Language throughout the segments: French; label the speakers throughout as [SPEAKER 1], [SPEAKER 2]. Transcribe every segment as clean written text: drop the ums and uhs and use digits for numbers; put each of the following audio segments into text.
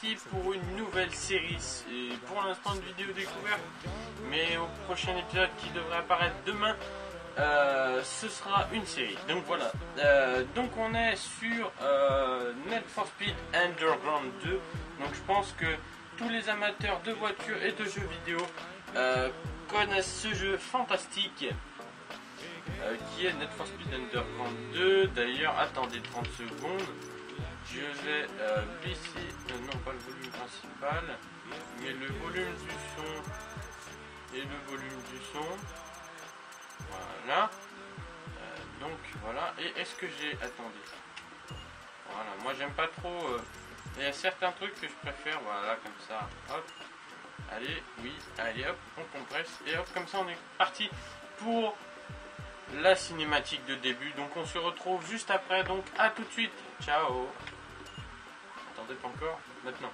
[SPEAKER 1] parti pour une nouvelle série. Et pour l'instant une vidéo découverte, mais au prochain épisode qui devrait apparaître demain, ce sera une série. Donc voilà, donc on est sur Need for Speed Underground 2. Donc je pense que tous les amateurs de voitures et de jeux vidéo connaissent ce jeu fantastique qui est Need for Speed Underground 2. D'ailleurs, attendez 30 secondes, je vais baisser, non pas le volume principal, mais le volume du son et le volume du son. Voilà. Donc voilà. Et est-ce que j'ai... Attendez. Voilà. Moi j'aime pas trop... Il y a certains trucs que je préfère. Voilà, comme ça. Hop. Allez, oui. Allez, hop. On compresse. Et hop, comme ça on est parti pour la cinématique de début. Donc on se retrouve juste après. Donc à tout de suite. Ciao. Attendez, pas encore. Maintenant.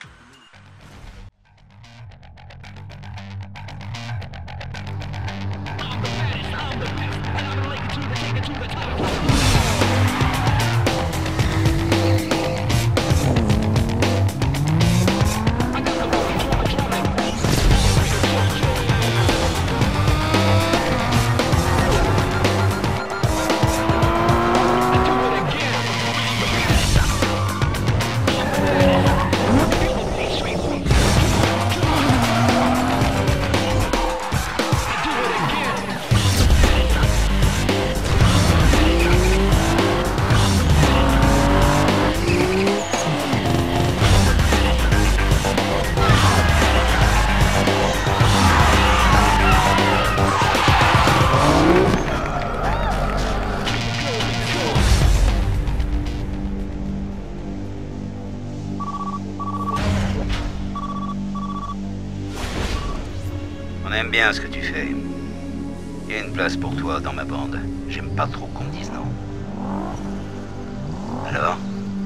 [SPEAKER 2] On aime bien ce que tu fais. Il y a une place pour toi dans ma bande. J'aime pas trop qu'on me dise non. Alors ?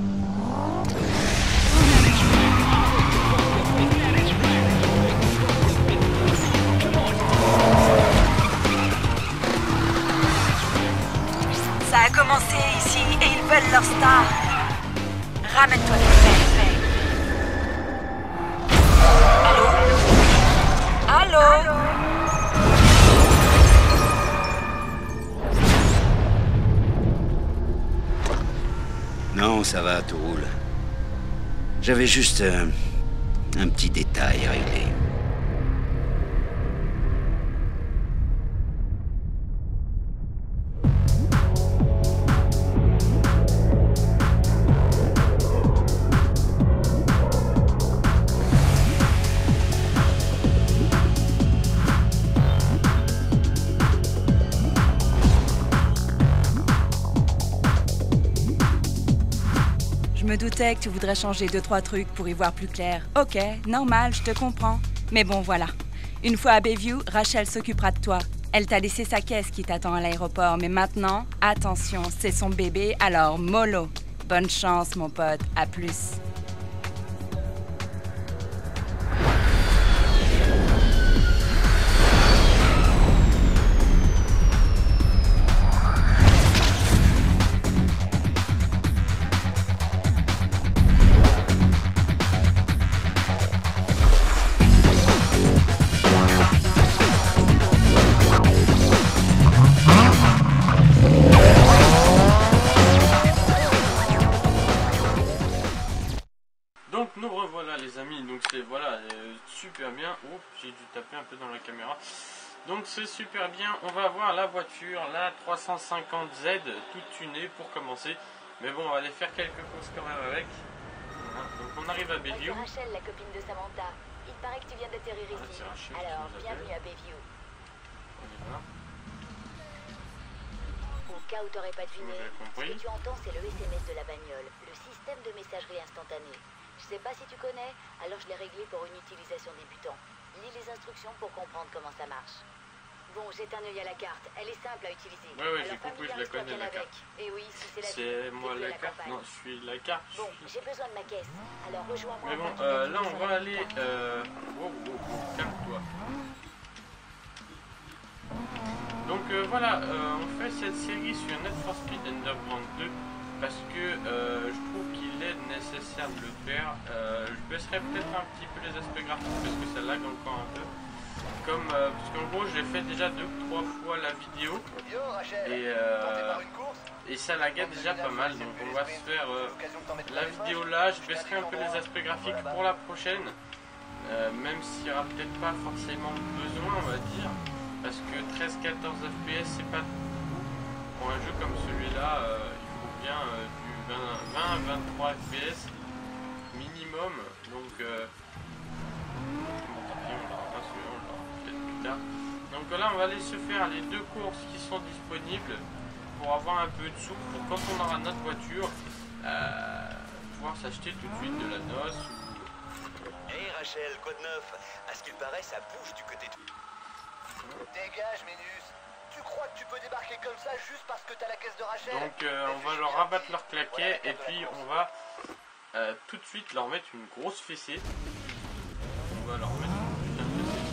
[SPEAKER 3] Ça a commencé ici et ils veulent leur star. Ramène-toi vite fait. Allô? Allô?
[SPEAKER 2] Non, ça va, tout roule. J'avais juste un petit détail à régler.
[SPEAKER 3] Je me doutais que tu voudrais changer 2-3 trucs pour y voir plus clair. Ok, normal, je te comprends. Mais bon, voilà. Une fois à Bayview, Rachel s'occupera de toi. Elle t'a laissé sa caisse qui t'attend à l'aéroport. Mais maintenant, attention, c'est son bébé, alors mollo. Bonne chance, mon pote. À plus.
[SPEAKER 1] Donc nous revoilà les amis, donc c'est voilà super bien. Oups, j'ai dû taper un peu dans la caméra. Donc c'est super bien, on va voir la voiture, la 350Z, toute tunée pour commencer. Mais bon, on va aller faire quelques courses quand même avec. Voilà. Donc on arrive à Bayview.
[SPEAKER 4] C'est Rachel, la copine de Samantha. Il paraît que tu viens d'atterrir ici.
[SPEAKER 1] Rachel,
[SPEAKER 4] Alors,
[SPEAKER 1] qui nous
[SPEAKER 4] bienvenue à Bayview.
[SPEAKER 1] On y va.
[SPEAKER 4] Au cas où t'aurais pas deviné,
[SPEAKER 1] Vous avez
[SPEAKER 4] ce
[SPEAKER 1] compris.
[SPEAKER 4] que tu entends, c'est le SMS de la bagnole, le système de messagerie instantanée. Je sais pas si tu connais, alors je l'ai réglé pour une utilisation débutant. Lis les instructions pour comprendre comment ça marche. Bon, jette un œil à la carte. Elle est simple à utiliser.
[SPEAKER 1] Ouais, j'ai
[SPEAKER 4] Alors,
[SPEAKER 1] compris, je la
[SPEAKER 4] familiarise-toi
[SPEAKER 1] connais
[SPEAKER 4] bien
[SPEAKER 1] la
[SPEAKER 4] avec.
[SPEAKER 1] carte.
[SPEAKER 4] Et oui, si c'est la
[SPEAKER 1] C'est
[SPEAKER 4] vie,
[SPEAKER 1] moi
[SPEAKER 4] fais-le à
[SPEAKER 1] la carte.
[SPEAKER 4] campagne.
[SPEAKER 1] Non, je suis la carte.
[SPEAKER 4] Bon, j'ai besoin de ma caisse. Alors rejoins-moi.
[SPEAKER 1] Mais bon,
[SPEAKER 4] quand tu vas
[SPEAKER 1] là on
[SPEAKER 4] sur
[SPEAKER 1] va
[SPEAKER 4] la
[SPEAKER 1] aller.
[SPEAKER 4] carte.
[SPEAKER 1] Calme-toi. Donc voilà, on fait cette série sur Need for Speed Underground 2. parce que je trouve qu'il est nécessaire de le faire. Je baisserai peut-être un petit peu les aspects graphiques parce que ça lag encore un peu. Comme parce qu'en gros j'ai fait déjà 2 ou 3 fois la vidéo et ça laguait déjà pas mal, donc on va se faire la vidéo là. Je baisserai un peu les aspects graphiques pour la prochaine, même s'il n'y aura peut-être pas forcément besoin, on va dire, parce que 13-14 fps c'est pas beaucoup pour un jeu comme celui-là. Il faut bien du 20-23 fps minimum, donc donc là on va aller se faire les 2 courses qui sont disponibles pour avoir un peu de sous pour quand on aura notre voiture pouvoir s'acheter tout de suite de la noce ou...
[SPEAKER 5] Hey Rachel, quoi de neuf? À ce qu'il paraît ça bouge du côté de...
[SPEAKER 6] Dégage Ménus. Tu crois que tu peux débarquer comme ça juste parce que t'as la caisse de Rachel?
[SPEAKER 1] Donc on va leur rabattre leur claquet et puis on va tout de suite leur mettre une grosse fessée. On va leur mettre une putain de fessée.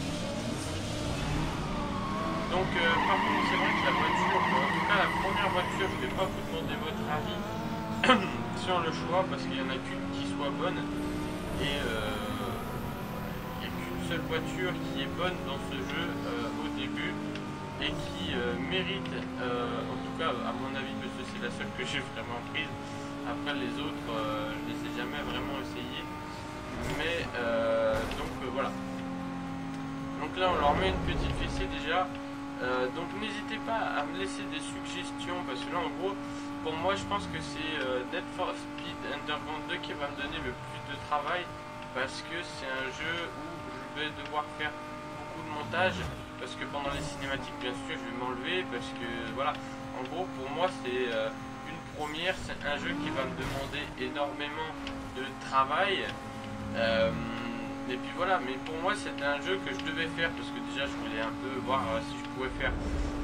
[SPEAKER 1] Donc par contre c'est vrai que la voiture, en tout cas la première voiture, je ne vais pas vous demander votre avis sur le choix parce qu'il n'y en a qu'une qui soit bonne et il n'y a qu'une seule voiture qui est bonne dans ce jeu au début et qui mérite, en tout cas à mon avis, parce que c'est la seule que j'ai vraiment prise. Après les autres je ne les ai jamais vraiment essayées, mais donc voilà. Donc là on leur met une petite fessée déjà. Donc n'hésitez pas à me laisser des suggestions parce que là en gros pour moi je pense que c'est Need for Speed Underground 2 qui va me donner le plus de travail parce que c'est un jeu où je vais devoir faire beaucoup de montage parce que pendant les cinématiques bien sûr je vais m'enlever parce que voilà, en gros pour moi c'est une première, c'est un jeu qui va me demander énormément de travail. Et puis voilà, mais pour moi c'était un jeu que je devais faire parce que déjà je voulais un peu voir si je pouvais faire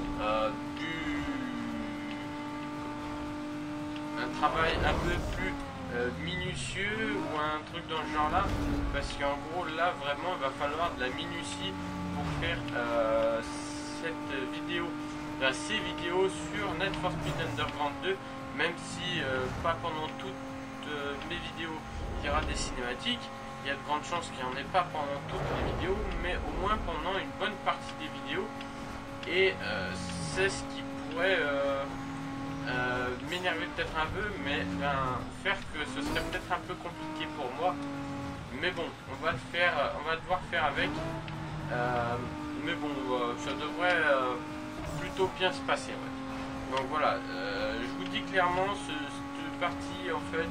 [SPEAKER 1] un travail un peu plus minutieux ou un truc dans ce genre là, parce qu'en gros là vraiment il va falloir de la minutie pour faire cette vidéo, ces vidéos sur Need for Speed Underground 2, même si pas pendant toutes mes vidéos il y aura des cinématiques. Il y a de grandes chances qu'il n'y en ait pas pendant toutes les vidéos, mais au moins pendant une bonne partie des vidéos. Et c'est ce qui pourrait m'énerver peut-être un peu, mais faire que ce serait peut-être un peu compliqué pour moi. Mais bon, on va le faire, on va devoir faire avec. Mais bon, ça devrait plutôt bien se passer. Ouais. Donc voilà, je vous dis clairement, cette partie en fait...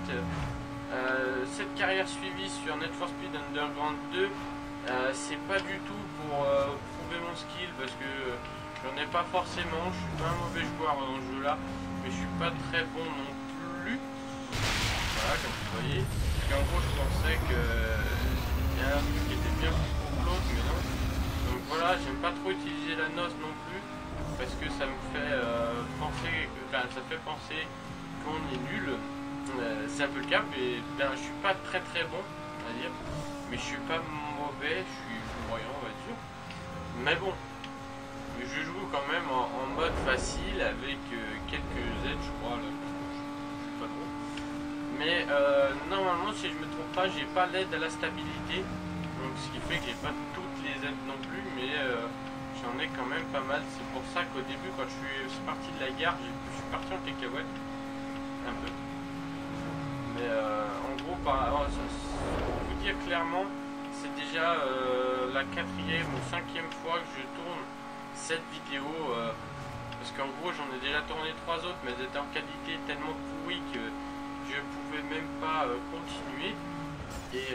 [SPEAKER 1] cette carrière suivie sur Need for Speed Underground 2, c'est pas du tout pour prouver mon skill parce que j'en ai pas forcément, je suis pas un mauvais joueur dans ce jeu là, mais je suis pas très bon non plus. Voilà, comme vous voyez. Parce qu'en gros je pensais que il y a un truc qui était bien plus pour l'autre, mais non. Donc voilà, j'aime pas trop utiliser la noce non plus parce que ça me fait penser, ça fait penser qu'on est nul. C'est un peu le cas, mais je suis pas très bon, on va dire, mais je suis pas mauvais, je suis moyen, on va dire. Mais bon, je joue quand même en mode facile avec quelques aides, je crois, là, je sais pas trop. Mais normalement, si je me trompe pas, j'ai pas l'aide à la stabilité, donc ce qui fait que j'ai pas toutes les aides non plus, mais j'en ai quand même pas mal. C'est pour ça qu'au début, quand je suis parti de la gare, je suis parti en cacahuète, un peu. Mais en gros, pour vous dire clairement, c'est déjà la 4e ou 5e fois que je tourne cette vidéo. Parce qu'en gros, j'en ai déjà tourné 3 autres, mais elles étaient en qualité tellement pourrie que je pouvais même pas continuer. Et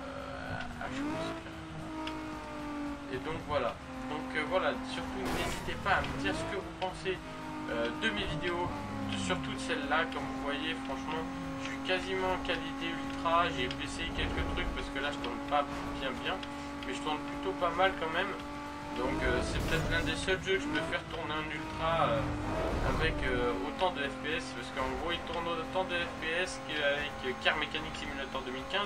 [SPEAKER 1] donc voilà. Donc voilà, surtout n'hésitez pas à me dire ce que vous pensez de mes vidéos, surtout de celle-là. Comme vous voyez, franchement, je suis quasiment en qualité ultra. J'ai essayé quelques trucs parce que là je tourne pas bien, mais je tourne plutôt pas mal quand même. Donc c'est peut-être l'un des seuls jeux que je peux faire tourner en ultra avec autant de FPS, parce qu'en gros il tourne autant de FPS qu'avec Car Mechanic Simulator 2015.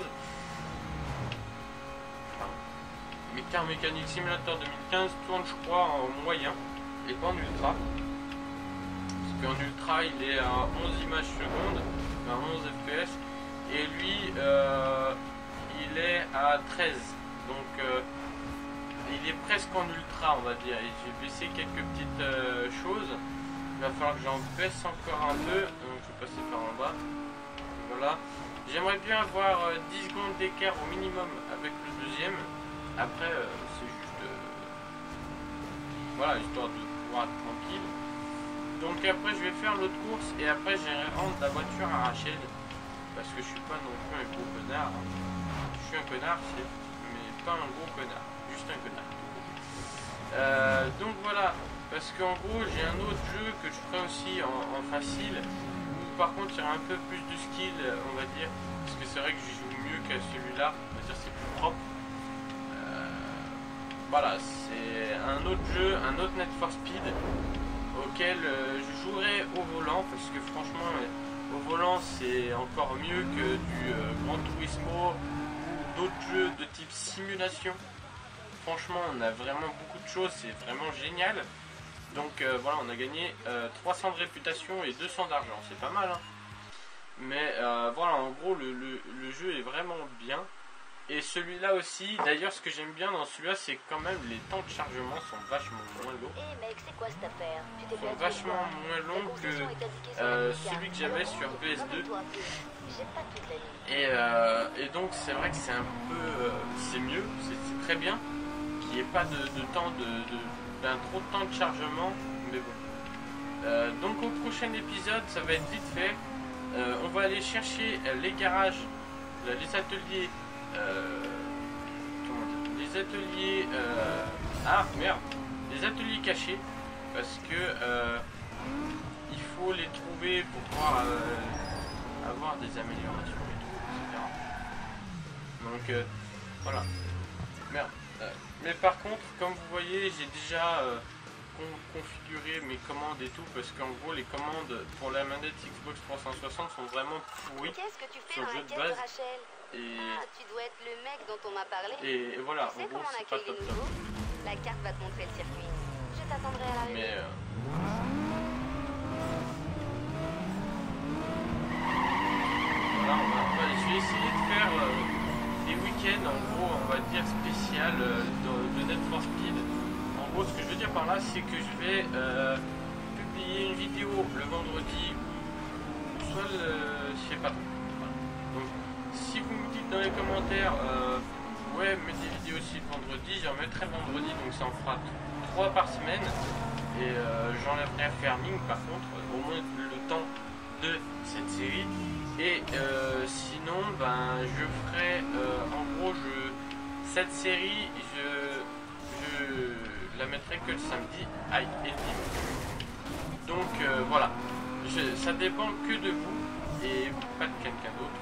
[SPEAKER 1] Mais Car Mechanic Simulator 2015 tourne je crois en moyen et pas en ultra. Parce qu'en ultra il est à 11 images secondes, à 11 fps, et lui il est à 13, donc il est presque en ultra, on va dire. Et j'ai baissé quelques petites choses. Il va falloir que j'en baisse encore un peu, donc je vais passer par en bas. Voilà. J'aimerais bien avoir 10 secondes d'écart au minimum avec le deuxième. Après, c'est juste... voilà, histoire de pouvoir être tranquille. Donc après, je vais faire l'autre course et après, j'irai rendre la voiture à Rachel. Parce que je suis pas non plus un gros connard. Je suis un connard, mais pas un gros connard. Juste un connard. Donc voilà. Parce qu'en gros, j'ai un autre jeu que je ferai aussi en facile. Par contre, il y aura un peu plus de skill, on va dire, parce que c'est vrai que je joue mieux que celui-là, on va dire c'est plus propre. Voilà, c'est un autre jeu, un autre Need for Speed, auquel je jouerai au volant, parce que franchement, au volant c'est encore mieux que du Gran Turismo ou d'autres jeux de type simulation. Franchement, on a vraiment beaucoup de choses, c'est vraiment génial. Donc voilà, on a gagné 300 de réputation et 200 d'argent, c'est pas mal hein. Mais voilà, en gros le jeu est vraiment bien. Et celui-là aussi, d'ailleurs ce que j'aime bien dans celui-là, c'est quand même les temps de chargement sont vachement moins longs.
[SPEAKER 4] Eh mec, c'est quoi cette affaire? Tu t'es
[SPEAKER 1] Sont vachement moins longs que celui que j'avais sur PS2. Et donc c'est vrai que c'est un peu, c'est mieux, c'est très bien qu'il n'y ait pas de temps d'un trop de temps de chargement, mais bon. Donc au prochain épisode, ça va être vite fait. On va aller chercher les garages, les ateliers, les ateliers, ah merde, les ateliers cachés, parce que il faut les trouver pour pouvoir avoir des améliorations et tout, etc. Donc voilà, merde. Mais par contre, comme vous voyez, j'ai déjà configuré mes commandes et tout, parce qu'en gros, les commandes pour la manette Xbox 360 sont vraiment pourries.
[SPEAKER 4] Qu'est-ce que tu fais
[SPEAKER 1] sur
[SPEAKER 4] dans
[SPEAKER 1] le
[SPEAKER 4] la
[SPEAKER 1] jeu de
[SPEAKER 4] caisse
[SPEAKER 1] base.
[SPEAKER 4] de Rachel?
[SPEAKER 1] Et,
[SPEAKER 4] Ah, tu dois être le mec dont on m'a parlé.
[SPEAKER 1] et voilà,
[SPEAKER 4] Tu sais
[SPEAKER 1] en gros,
[SPEAKER 4] comment on
[SPEAKER 1] c'est pas
[SPEAKER 4] accueille
[SPEAKER 1] top
[SPEAKER 4] les
[SPEAKER 1] top.
[SPEAKER 4] nouveaux? La carte va te montrer le circuit. Je t'attendrai à l'arrivée.
[SPEAKER 1] Mais voilà, je vais essayer de faire des week-ends, en gros, on va dire spécial de Need for Speed. En gros, ce que je veux dire par là, c'est que je vais publier une vidéo le vendredi ou soit je sais pas trop. Voilà. Donc, si vous me dites dans les commentaires, ouais, mettez des vidéos aussi le vendredi, j'en mettrai le vendredi, donc ça en fera 3 par semaine. Et j'enlèverai un farming par contre, au moins le temps de cette série. Et sinon, ben, je ferai, en gros, cette série, je la mettrai que le samedi et le dimanche. Donc voilà, ça dépend que de vous et pas de quelqu'un d'autre.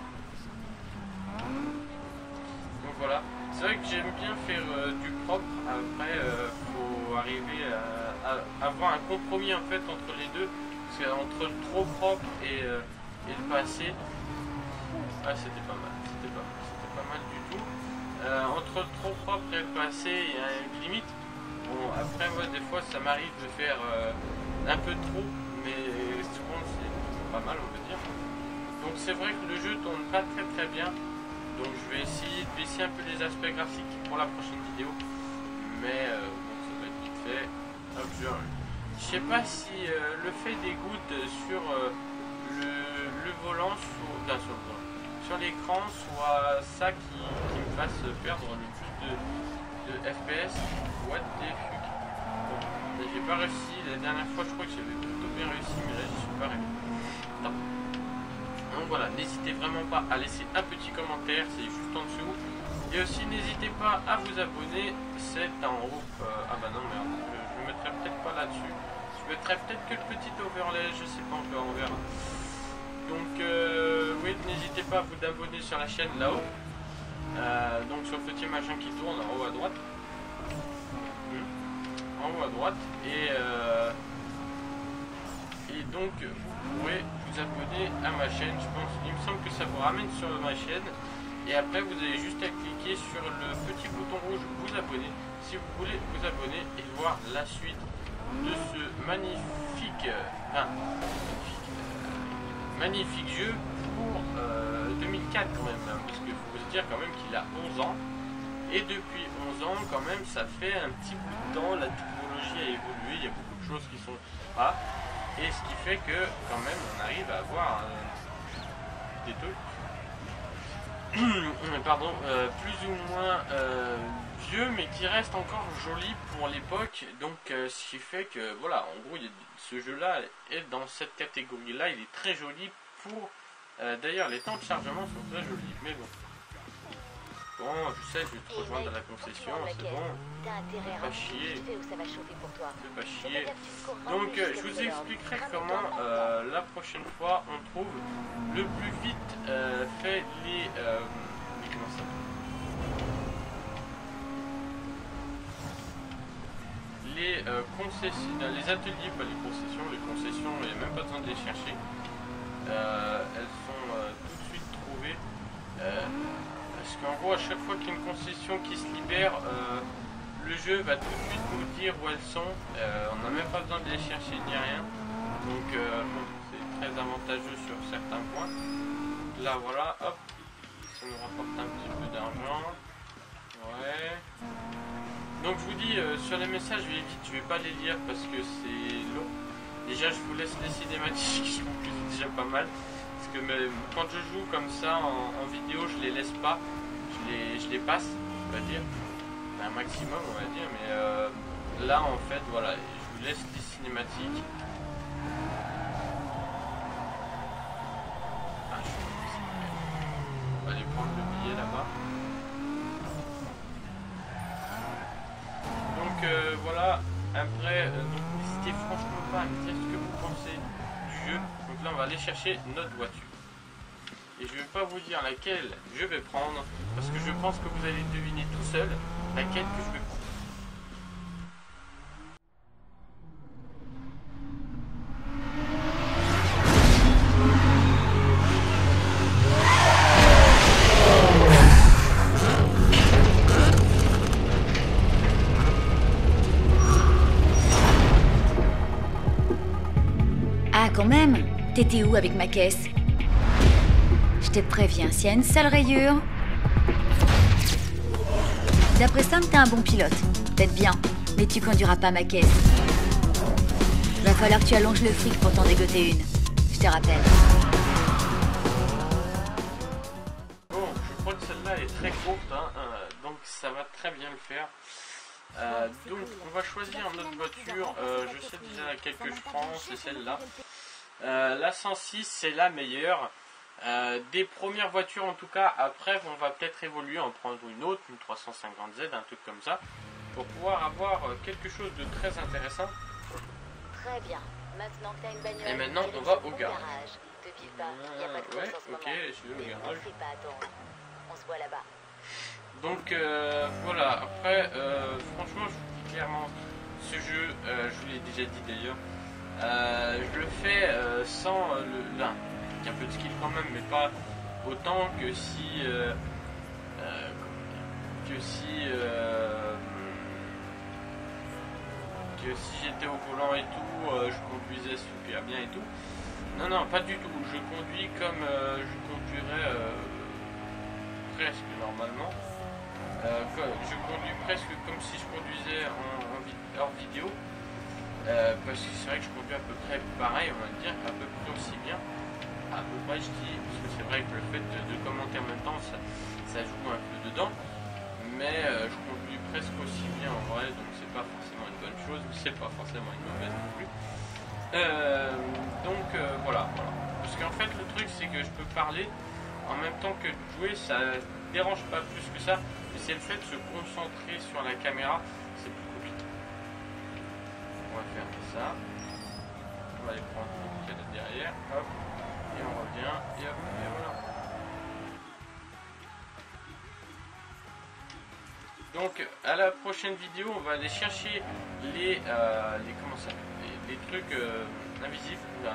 [SPEAKER 1] Donc voilà, c'est vrai que j'aime bien faire du propre. Après, faut arriver à avoir un compromis en fait entre les deux, parce qu'entre trop propre et le passé, ah c'était pas mal, c'était pas mal du tout. Entre trop propre et le passé, il y a une limite. Bon, après moi des fois ça m'arrive de faire un peu trop, mais souvent c'est pas mal on peut dire. Donc c'est vrai que le jeu tourne pas très bien, donc je vais essayer de baisser un peu les aspects graphiques pour la prochaine vidéo, mais bon, ça va être vite fait. Hop, je sais pas si le fait des gouttes sur le volant, sur l'écran, soit ça qui me fasse perdre le plus de FPS. What the fuck. Bon, j'ai pas réussi, la dernière fois je crois que j'avais plutôt bien réussi, mais là j'y suis pas arrivé. Non. Donc voilà, n'hésitez vraiment pas à laisser un petit commentaire, c'est juste en dessous. Et aussi n'hésitez pas à vous abonner, c'est en haut. Ah bah non merde, je le mettrai peut-être pas là-dessus. Je mettrai peut-être que le petit overlay, je sais pas encore, on verra. Donc oui, n'hésitez pas à vous abonner sur la chaîne là-haut. Donc sur le petit machin qui tourne en haut à droite. En haut à droite. Et donc vous pourrez vous abonner à ma chaîne. Je pense, il me semble que ça vous ramène sur ma chaîne. Et après vous avez juste à cliquer sur le petit bouton rouge vous abonner. si vous voulez vous abonner et voir la suite de ce magnifique jeu pour 2004 quand même, hein, parce qu'il faut se dire quand même qu'il a 11 ans. Et depuis 11 ans, quand même, ça fait un petit bout de temps, la technologie a évolué, il y a beaucoup de choses qui sont là. Et ce qui fait que, quand même, on arrive à avoir des trucs, pardon, plus ou moins vieux, mais qui restent encore jolis pour l'époque. Donc, ce qui fait que, voilà, en gros, ce jeu-là est dans cette catégorie-là, il est très joli pour... D'ailleurs, les temps de chargement sont très jolis, mais bon. Bon, je sais, je vais te rejoindre à la concession, c'est bon. Fais pas chier. Fais pas chier. Donc, je vous expliquerai comment la prochaine fois on trouve le plus vite fait les comment ça les concessions, les ateliers, pas les concessions. Les concessions, il n'y a même pas besoin de les chercher. Elles sont tout de suite trouvées. Parce qu'en gros, à chaque fois qu'il y a une concession qui se libère, le jeu va tout de suite nous dire où elles sont. On n'a même pas besoin de les chercher ni rien. Donc, bon, c'est très avantageux sur certains points. Là, voilà, hop, ça nous rapporte un petit peu d'argent. Ouais. Donc, je vous dis, sur les messages, je vais vite, je vais pas les lire parce que c'est long. Déjà, je vous laisse les cinématiques, je trouve que c'est déjà pas mal. Parce que quand je joue comme ça en vidéo, je les laisse pas, je les passe, on va dire, un maximum, on va dire, mais là en fait, voilà, je vous laisse les cinématiques. On va aller prendre le billet là-bas. Donc voilà, après, n'hésitez franchement pas à me dire ce que vous pensez du jeu. Donc là on va aller chercher notre voiture. Et je ne vais pas vous dire laquelle je vais prendre, parce que je pense que vous allez deviner tout seul laquelle que je vais prendre.
[SPEAKER 4] Ah, quand même! T'étais où avec ma caisse? Je te préviens, s'il y a une sale rayure... D'après Sam, t'es un bon pilote. Peut-être bien, mais tu conduiras pas ma caisse. Va falloir que tu allonges le fric pour t'en dégoter une. Je te rappelle.
[SPEAKER 1] Bon, je crois que celle-là est très courte, hein, donc ça va très bien le faire. Donc on va choisir notre voiture. Je sais déjà laquelle que je prends, c'est celle-là. La 106, c'est la meilleure. Des premières voitures en tout cas. Après on va peut-être évoluer, en prendre une autre, une 350Z, un truc comme ça, pour pouvoir avoir quelque chose de très intéressant.
[SPEAKER 4] Très bien. Maintenant que t'as une bagnole,
[SPEAKER 1] et maintenant on va au garage.
[SPEAKER 4] Te pile pas, y a pas de
[SPEAKER 1] ouais,
[SPEAKER 4] course en ce
[SPEAKER 1] ok,
[SPEAKER 4] moment.
[SPEAKER 1] je vais au garage.
[SPEAKER 4] Ne fais pas attendre. On se voit là-bas.
[SPEAKER 1] Donc voilà, après franchement je vous dis clairement, ce jeu, je vous l'ai déjà dit d'ailleurs, je le fais sans là, il y a un peu de skill quand même, mais pas autant que si j'étais au volant et tout, je conduisais super bien et tout. Non, non, pas du tout, je conduis comme je conduirais presque normalement. Je conduis presque comme si je conduisais hors vidéo, parce que c'est vrai que je conduis à peu près pareil, on va dire, à peu près aussi bien, à peu près je dis, parce que c'est vrai que le fait de commenter en même temps, ça joue un peu dedans, mais je conduis presque aussi bien en vrai, donc c'est pas forcément une bonne chose, mais c'est pas forcément une mauvaise non plus. Donc voilà, parce qu'en fait le truc c'est que je peux parler en même temps que de jouer, ça dérange pas plus que ça, mais c'est le fait de se concentrer sur la caméra, c'est plus compliqué. On va faire ça, on va aller prendre le cadeau derrière, hop, et on revient, et hop, et voilà. Donc à la prochaine vidéo, on va aller chercher les comment ça, les trucs invisibles, enfin,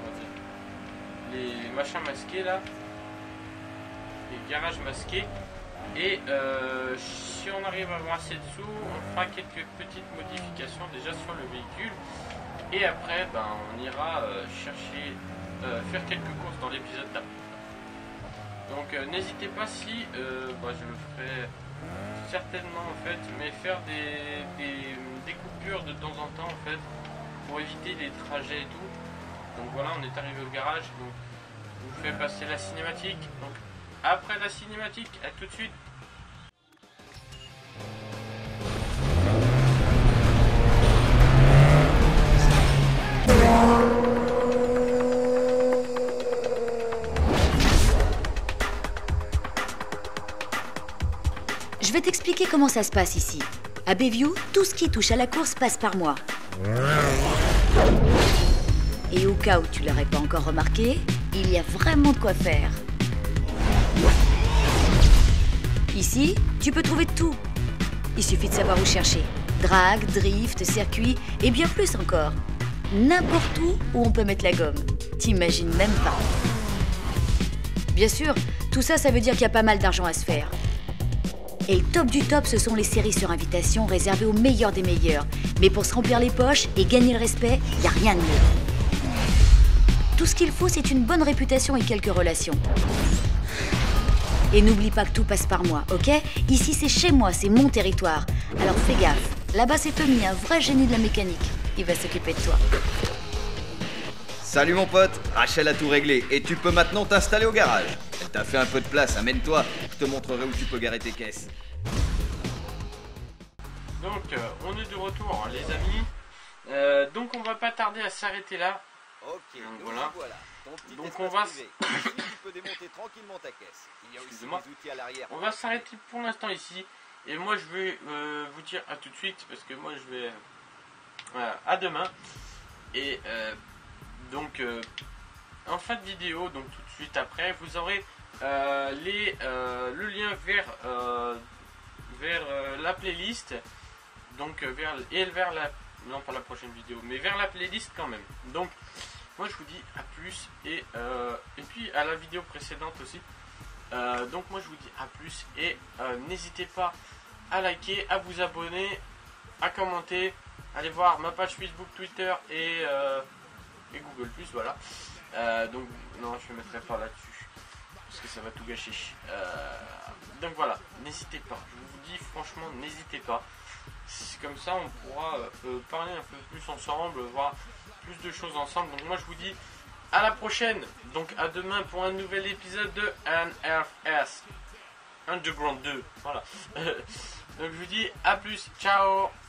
[SPEAKER 1] les machins masqués là, les garages masqués, Et si on arrive à avoir assez de sous, on fera quelques petites modifications déjà sur le véhicule. Et après, ben, on ira chercher, faire quelques courses dans l'épisode d'après. Donc n'hésitez pas si, bah, je le ferai certainement en fait, mais faire des coupures de temps en temps en fait, pour éviter les trajets et tout. Donc voilà, on est arrivé au garage, donc je vous fais passer la cinématique. Donc après la cinématique, à tout de suite.
[SPEAKER 4] Je vais t'expliquer comment ça se passe ici. À Bayview, tout ce qui touche à la course passe par moi. Et au cas où tu l'aurais pas encore remarqué, il y a vraiment de quoi faire. Ici, tu peux trouver tout. Il suffit de savoir où chercher. Drag, drift, circuit et bien plus encore. N'importe où on peut mettre la gomme. T'imagines même pas. Bien sûr, tout ça, ça veut dire qu'il y a pas mal d'argent à se faire. Et le top du top, ce sont les séries sur invitation réservées aux meilleurs des meilleurs. Mais pour se remplir les poches et gagner le respect, il n'y a rien de mieux. Tout ce qu'il faut, c'est une bonne réputation et quelques relations. Et n'oublie pas que tout passe par moi, ok? Ici, c'est chez moi, c'est mon territoire. Alors fais gaffe. Là-bas, c'est Tommy, un vrai génie de la mécanique. Il va s'occuper de toi.
[SPEAKER 7] Salut mon pote, Rachel a tout réglé et tu peux maintenant t'installer au garage. Elle t'a fait un peu de place, amène-toi, je te montrerai où tu peux garer tes caisses.
[SPEAKER 1] Donc on est de retour les amis, donc on va pas tarder à s'arrêter là.
[SPEAKER 7] Ok,
[SPEAKER 1] donc
[SPEAKER 7] voilà. Ton petit donc on va tu peux démonter tranquillement ta caisse. Il y a aussi des outils à l'arrière.
[SPEAKER 1] On va s'arrêter pour l'instant ici et moi je vais vous dire à tout de suite parce que moi je vais à demain et donc en fin de vidéo, donc tout de suite après, vous aurez le lien vers la playlist, donc vers la, non pas la prochaine vidéo, mais vers la playlist quand même. Donc moi je vous dis à plus et puis à la vidéo précédente aussi. Donc moi je vous dis à plus et n'hésitez pas à liker, à vous abonner, à commenter, allez voir ma page Facebook, Twitter et Google+, voilà. Donc non, je ne mettrai pas là-dessus parce que ça va tout gâcher. Donc voilà, n'hésitez pas, je vous dis franchement, n'hésitez pas. Comme ça on pourra parler un peu plus ensemble, voir plus de choses ensemble. Donc moi je vous dis à la prochaine, donc à demain pour un nouvel épisode de NFS Underground 2, voilà. Donc je vous dis à plus, ciao.